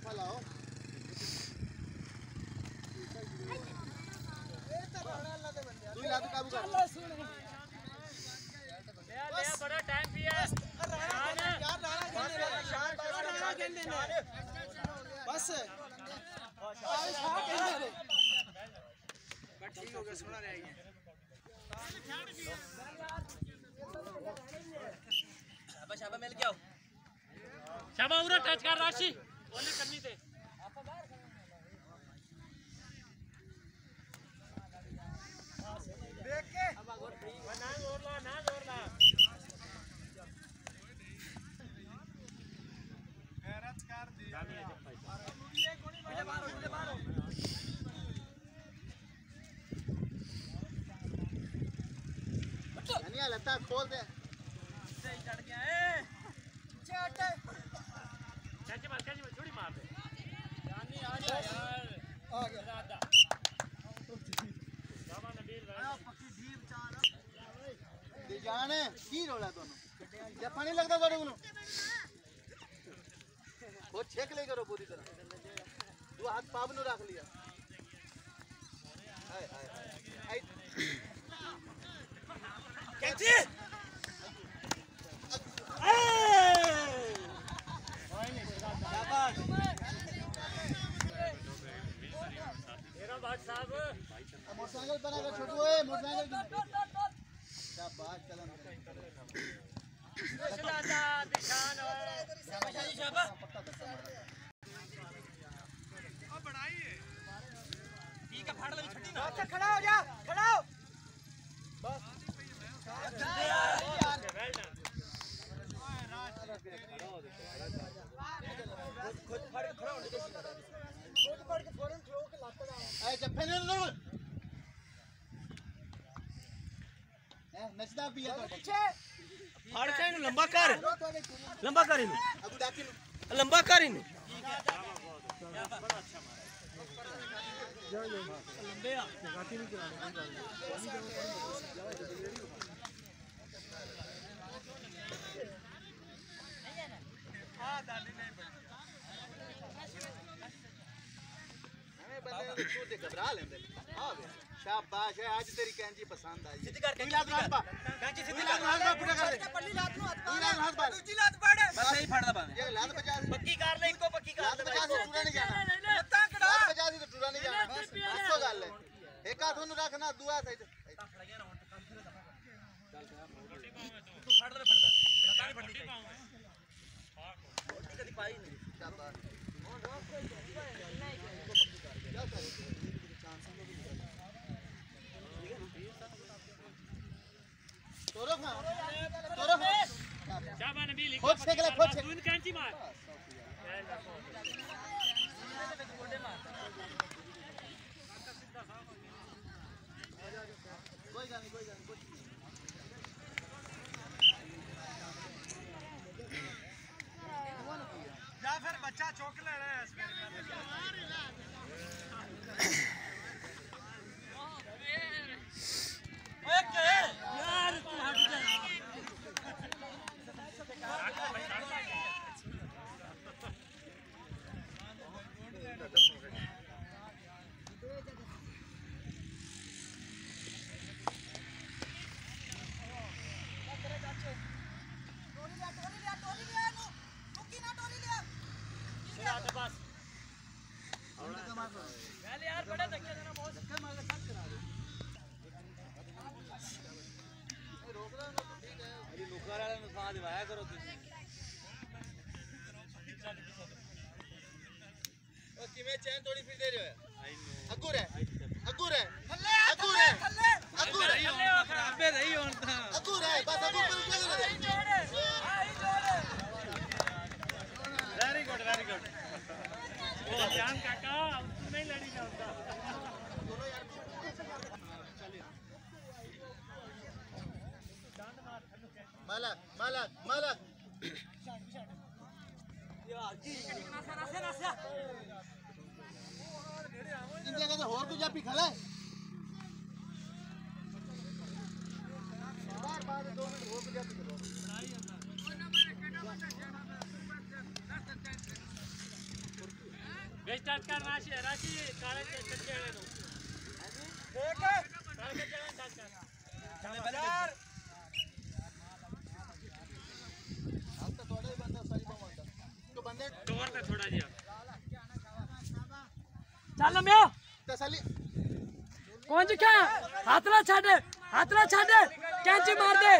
लाओ तू ला तू काबू कर ले बड़ा टाइम भी है बस ठीक हो गया सोना रहेगी शाबाश शाबाश मिल गया शाबाश उरा टच कर राशि ओने करनी थे देख के ना जोर ला गैरत कर दी ये बाहर नहीं लगता खोल दे सही चढ़ गया ए चट कैच मार छोड़ी मार दे जानी आ जा यार आ गया दादा जावा नबील भाई पक्की डीप चार दी जान की रोला दोनों जफा नहीं लगता तोड़े को वो छेक ले करो पूरी तरह तू हाथ पाव नु रख लिया हाय हाय हाय कैची शाबाश मेरा बात साहब मोटरसाइकिल पर अगर छोटू है मोटरसाइकिल शाबाश चलन चलाता निशान शाबाश शाबाश अब बढ़ाई है ठीक है फाड़ ले छट्टी ना अच्छा खड़ा हो जा खड़ा हो बस खुद फड़ खड़ा हो खुद फड़ के फौरन थ्रो के लाता है जब फैले लो नचदा भी है तो पीछे फड़ के नु लंबा कर इनु अबू डाकी लंबा कर इनु बड़ा अच्छा मारा लंबे आ गाती नहीं चलाने हां दादी नहीं बंदे तू ते घबरा लेंदे हां शाबाश है आज तेरी कैंची पसंद आई सीधी कर कैंची लात पा कैंची सीधी लात पूरा कर दे पल्ली लात नु हाथ पा दूसरी लात पड़ बस सही फाड़ दा ये लात बजा पक्की कर ले इनको पक्की कर दे बजा से टूरा नहीं जाना लत्ता कड़ा लात बजा से टूरा नहीं जाना बस अच्छो गल है एक हाथ नु रखना दुआ सही फड़ गया ना चल तू फाड़ दे फड़दा लता नहीं फड़नी हां मोटी कदी पाई नहीं शाबाश तोरो शाबाश नबी लिख खुद छेक ले खुद छेक तू कैंची मार कोई गाल नहीं या फिर बच्चा चौक ले रहा है इसमें ओके यार तू हट जा यार बड़ा धक्के देना बहुत धक्का मार के साथ करा दे रोक रहा ना तो ठीक है अरे नुकर वाले ने साथ दिवाया करो तुम ओ किमे चैन थोड़ी फिर दे रहे हो अग्गू रे थल्ले खराब पे रही होन था अग्गू रे बस अग्गू पर जोड़े वेरी गुड ओ जान काका तू नहीं लड़ी जाता दोनों यार मालक इन जगह से और तो जा पिखला बार 2 मिनट हो गया पिखला स्टार्ट कर राशि राशि काले कच्चे वाले नो एक काले कच्चे वाले स्टार्ट कर यार अब तो थोड़ा ही बंदा सही बंदा तो बंदे कवर पे थोड़ा जिया चल मैं तसल्ली कौन जी क्या हाथ ना छाड़े कैंची मार दे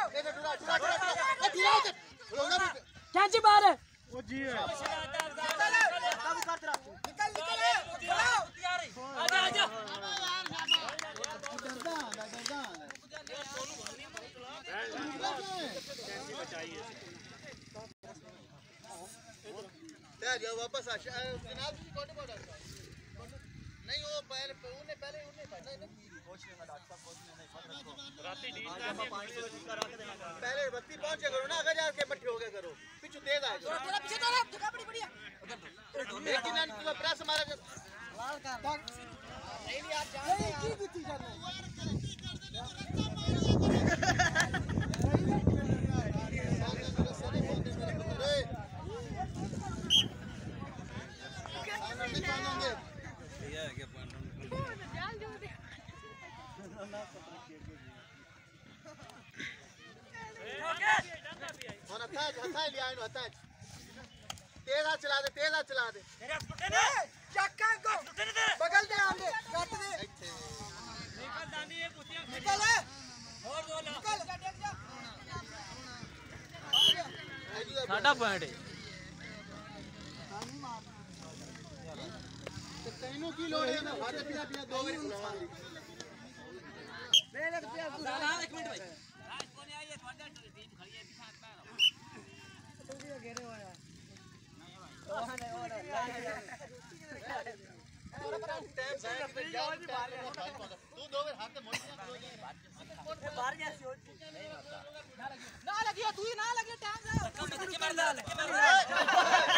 कैंची मार ओ जी आजा वापस आ जनाब नहीं वो पहले उन्हें कोच लेना डॉक्टर कोच नहीं राती डी पहले बत्ती पहुंचे करो ना अगर जाके मट्टी हो गया करो पीछे तेज आ जाओ तेरा पीछे तो जगह बड़ी बढ़िया लेकिन इन तो प्रेस मारा लाल कर नहीं यार जान की गुत्ती करना तेज हाथ चला दे बगल दे आंदे काट दे निकल दानी ये कुतियां निकल और दो ला साडा पॉइंट है तैनों की लोड़ है ना खाने पीना दो बार मेरे पे एक मिनट भाई आज कोने आई है थोड़ा टीम खड़ी है साथ में तू भी घेरे हुआ है तू दो बार हाथ में बाहर जैसी हो ना लगी तू ही ना लगे टाइम से